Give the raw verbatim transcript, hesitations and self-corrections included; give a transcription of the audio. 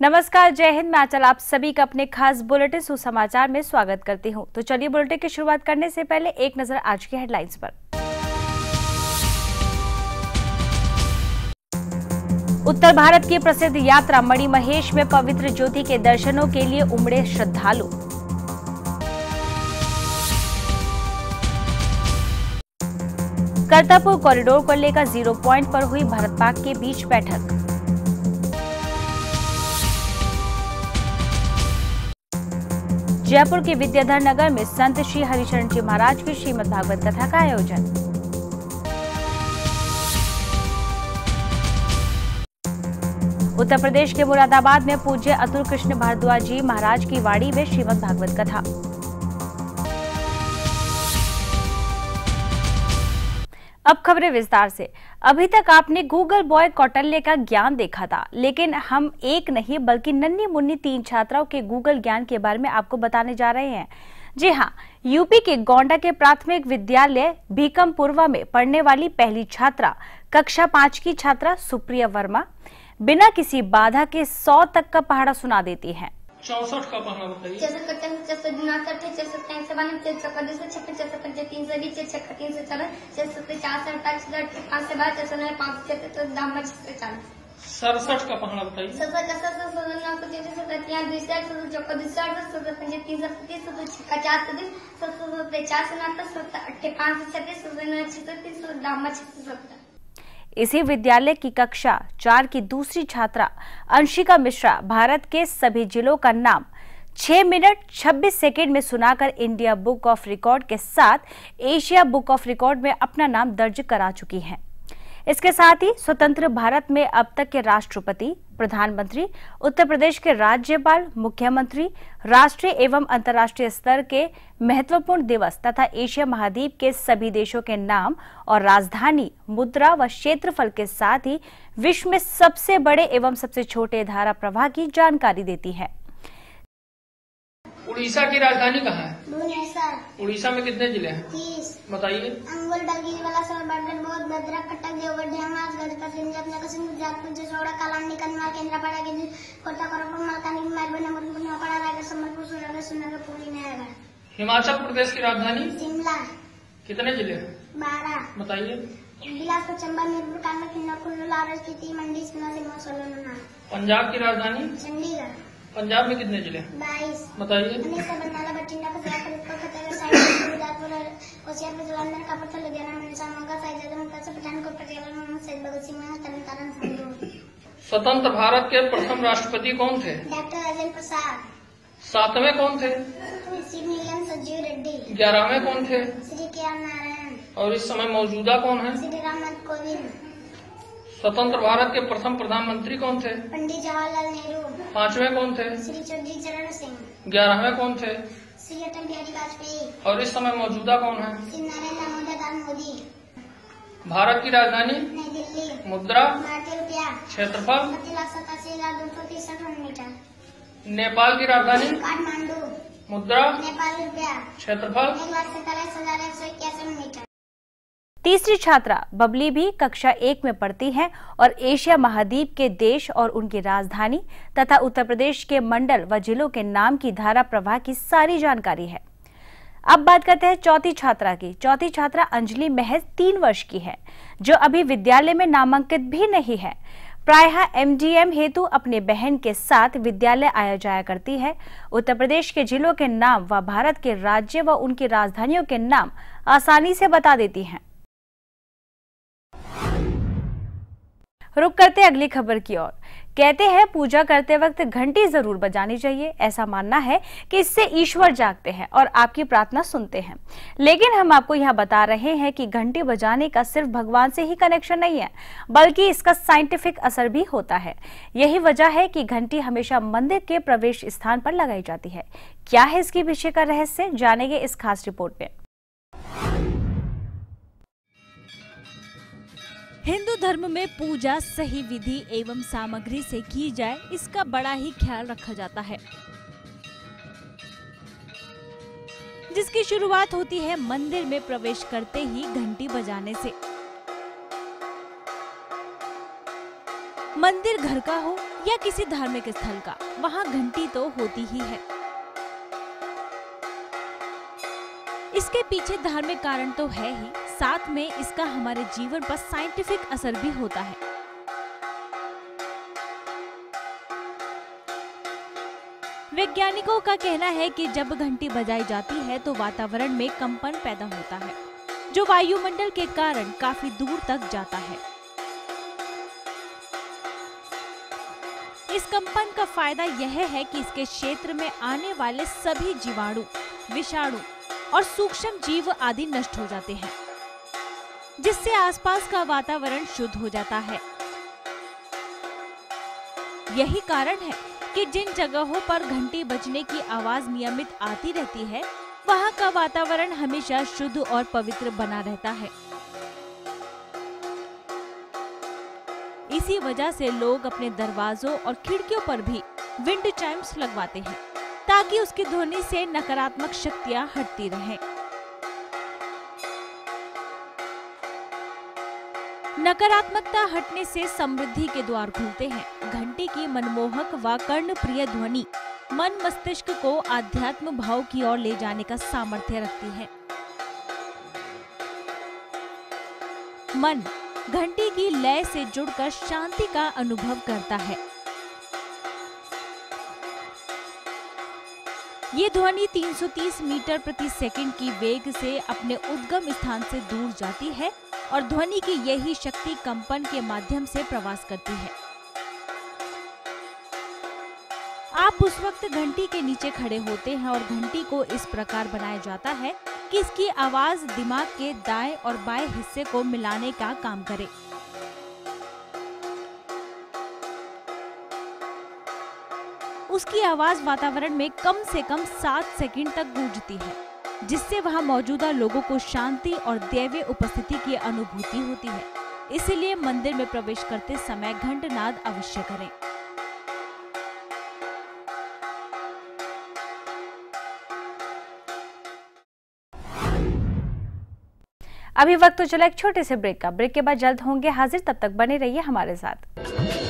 नमस्कार, जय हिंद। मैं आंचल आप सभी का अपने खास बुलेटिन सुसमाचार में स्वागत करती हूं। तो चलिए बुलेटिन की शुरुआत करने से पहले एक नजर आज की हेडलाइंस पर। उत्तर भारत की प्रसिद्ध यात्रा मणिमहेश में पवित्र ज्योति के दर्शनों के लिए उमड़े श्रद्धालु। करतारपुर कॉरिडोर को लेकर जीरो पॉइंट पर हुई भारत पाक के बीच बैठक। जयपुर के विद्याधर नगर में संत श्री हरिशरण जी महाराज की श्रीमद् भागवत कथा का आयोजन। उत्तर प्रदेश के मुरादाबाद में पूज्य अतुल कृष्ण भारद्वाज जी महाराज की वाड़ी में श्रीमद् भागवत कथा। अब खबरें विस्तार से। अभी तक आपने गूगल बॉय कौटल्य का ज्ञान देखा था, लेकिन हम एक नहीं बल्कि नन्ही मुन्नी तीन छात्राओं के गूगल ज्ञान के बारे में आपको बताने जा रहे हैं। जी हां, यूपी के गोंडा के प्राथमिक विद्यालय भीकमपुरवा में पढ़ने वाली पहली छात्रा कक्षा पांच की छात्रा सुप्रिया वर्मा बिना किसी बाधा के सौ तक का पहाड़ा सुना देती है। चौसठ का पहाड़ा बताइए। सड़सठ का पहाड़ा बताइए। इसी विद्यालय की कक्षा चार की दूसरी छात्रा अंशिका मिश्रा भारत के सभी जिलों का नाम छह मिनट छब्बीस सेकंड में सुनाकर इंडिया बुक ऑफ रिकॉर्ड के साथ एशिया बुक ऑफ रिकॉर्ड में अपना नाम दर्ज करा चुकी हैं। इसके साथ ही स्वतंत्र भारत में अब तक के राष्ट्रपति, प्रधानमंत्री, उत्तर प्रदेश के राज्यपाल, मुख्यमंत्री, राष्ट्रीय एवं अंतर्राष्ट्रीय स्तर के महत्वपूर्ण दिवस तथा एशिया महाद्वीप के सभी देशों के नाम और राजधानी, मुद्रा व क्षेत्रफल के साथ ही विश्व में सबसे बड़े एवं सबसे छोटे धारा प्रवाह की जानकारी देती है। उड़ीसा की राजधानी कहाँ है? भुवनेश्वर। उड़ीसा में कितने जिले हैं? तीस। बताइए। अंगुल, डलगिरीवाला, सोनभद्र, बौद्ध, भद्रक, कटक, देवगढ़, ढेंगनाथ, गढ़कल, सिंजर, नरसिंह, जाजपुर, जसोड़ा, कलानी, कन्नौज, केंद्रापड़ा, गिरिडीह, कोटा, कोरापुट, मलकानगिरी, मयूरभंज, नवलपुर, नौपाड़ा, रायगढ़, संबलपुर, सूरत, सुंदरगढ़, पुरी, नयागढ़। हिमाचल प्रदेश की राजधानी? शिमला। कितने जिले हैं? बारह। बताइए। बिलासपुर, चंबा, मीरपुर, कानपुर, किन्नौर, कुल्लू, लाहौर स्पीति, मंडी, शिमला, सिरमौर, सोलन। पंजाब की राजधानी? चंडीगढ़। पंजाब में कितने जिले हैं? बाईस। बताइए। बरनाला, बठिंडा, फतेहपुर, फतेहगढ़ साहिब, गुरदासपुर, होशियारपुर, जालंधर, कापुर, लुधियाना, मंदसौर, मोगा, फैजाबाद, मुक्तसर, पठानकोट, पटियाला, शहीद भगत सिंह, तरन तारण। स्वतंत्र भारत के प्रथम राष्ट्रपति कौन थे? डॉक्टर राजेंद्र प्रसाद। सातवें कौन थे? श्री नीलम संजीव रेड्डी। ग्यारहवें कौन थे? श्री के आर नारायण। और इस समय मौजूदा कौन है? श्री रामनाथ कोविंद। स्वतंत्र भारत के प्रथम प्रधानमंत्री कौन थे? पंडित जवाहरलाल नेहरू। पांचवें कौन थे? श्री चौधरी चरण सिंह। ग्यारहवें कौन थे? श्री अटल बिहारी वाजपेयी। और इस समय मौजूदा कौन है? श्री नरेंद्र दामोदर दास मोदी। भारत की राजधानी? नई दिल्ली। मुद्रा? भारतीय रुपया। क्षेत्रफल? पच्चीस लाख सतासी हजार दो सौ तिरसठ मीटर। नेपाल की राजधानी? काठमांडू। मुद्रा? नेपाल रुपया। क्षेत्रफल? एक लाख सैतालीस हजार एक सौ इक्यासी मीटर। तीसरी छात्रा बबली भी कक्षा एक में पढ़ती हैं और एशिया महाद्वीप के देश और उनकी राजधानी तथा उत्तर प्रदेश के मंडल व जिलों के नाम की धारा प्रवाह की सारी जानकारी है। अब बात करते हैं चौथी छात्रा की। चौथी छात्रा अंजलि महज तीन वर्ष की है, जो अभी विद्यालय में नामांकित भी नहीं है। प्रायः एमडीएम हेतु अपने बहन के साथ विद्यालय आया जाया करती है। उत्तर प्रदेश के जिलों के नाम व भारत के राज्य व उनकी राजधानियों के नाम आसानी से बता देती हैं। रुक करते अगली खबर की ओर। कहते हैं पूजा करते वक्त घंटी जरूर बजानी चाहिए। ऐसा मानना है कि इससे ईश्वर जागते हैं और आपकी प्रार्थना सुनते हैं। लेकिन हम आपको यह बता रहे हैं कि घंटी बजाने का सिर्फ भगवान से ही कनेक्शन नहीं है, बल्कि इसका साइंटिफिक असर भी होता है। यही वजह है कि घंटी हमेशा मंदिर के प्रवेश स्थान पर लगाई जाती है। क्या है इसके पीछे का रहस्य, जानेंगे इस खास रिपोर्ट में। हिंदू धर्म में पूजा सही विधि एवं सामग्री से की जाए, इसका बड़ा ही ख्याल रखा जाता है, जिसकी शुरुआत होती है मंदिर में प्रवेश करते ही घंटी बजाने से। मंदिर घर का हो या किसी धार्मिक स्थल का, वहाँ घंटी तो होती ही है। इसके पीछे धार्मिक कारण तो है ही, साथ में इसका हमारे जीवन पर साइंटिफिक असर भी होता है। वैज्ञानिकों का कहना है कि जब घंटी बजाई जाती है तो वातावरण में कंपन पैदा होता है, जो वायुमंडल के कारण काफी दूर तक जाता है। इस कंपन का फायदा यह है कि इसके क्षेत्र में आने वाले सभी जीवाणु, विषाणु और सूक्ष्म जीव आदि नष्ट हो जाते हैं, जिससे आसपास का वातावरण शुद्ध हो जाता है। यही कारण है कि जिन जगहों पर घंटी बजने की आवाज नियमित आती रहती है, वहाँ का वातावरण हमेशा शुद्ध और पवित्र बना रहता है। इसी वजह से लोग अपने दरवाजों और खिड़कियों पर भी विंड चाइम्स लगवाते हैं, ताकि उसकी ध्वनि से नकारात्मक शक्तियां हटती रहें। नकारात्मकता हटने से समृद्धि के द्वार खुलते हैं। घंटी की मनमोहक व कर्णप्रिय ध्वनि मन मस्तिष्क को आध्यात्म भाव की ओर ले जाने का सामर्थ्य रखती है। मन घंटी की लय से जुड़कर शांति का अनुभव करता है। ये ध्वनि तीन सौ तीस मीटर प्रति सेकंड की वेग से अपने उद्गम स्थान से दूर जाती है और ध्वनि की यही शक्ति कंपन के माध्यम से प्रवास करती है। आप उस वक्त घंटी के नीचे खड़े होते हैं और घंटी को इस प्रकार बनाया जाता है कि इसकी आवाज दिमाग के दाएं और बाएं हिस्से को मिलाने का काम करे। उसकी आवाज वातावरण में कम से कम सात सेकंड तक गूंजती है, जिससे वहां मौजूदा लोगों को शांति और दैवीय उपस्थिति की अनुभूति होती है। इसलिए मंदिर में प्रवेश करते समय घंटनाद अवश्य करें। अभी वक्त तो चला एक छोटे से ब्रेक का। ब्रेक के बाद जल्द होंगे हाजिर, तब तक बने रहिए हमारे साथ।